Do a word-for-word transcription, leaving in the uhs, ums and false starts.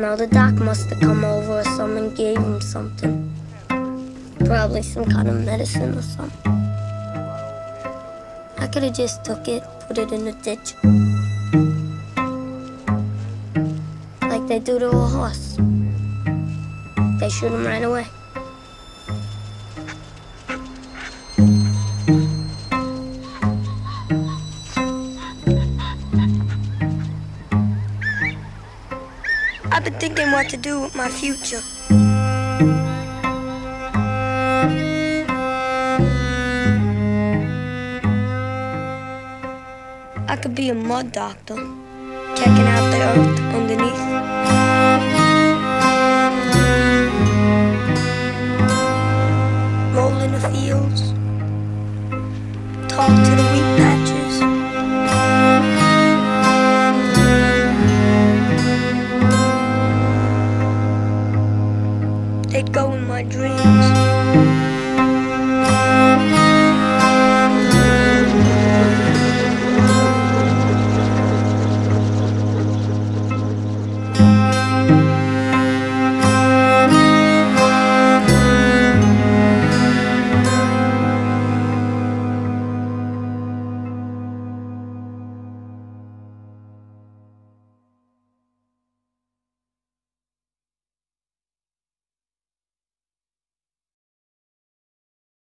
know, the doc must have come over or someone gave him something. Probably some kind of medicine or something. I could have just took it, put it in the ditch. Like they do to a horse. They shoot him right away. I've been thinking what to do with my future. I could be a mud doctor, checking out the earth underneath. Roll in the fields, talk to the wheat patches. They'd go in my dreams.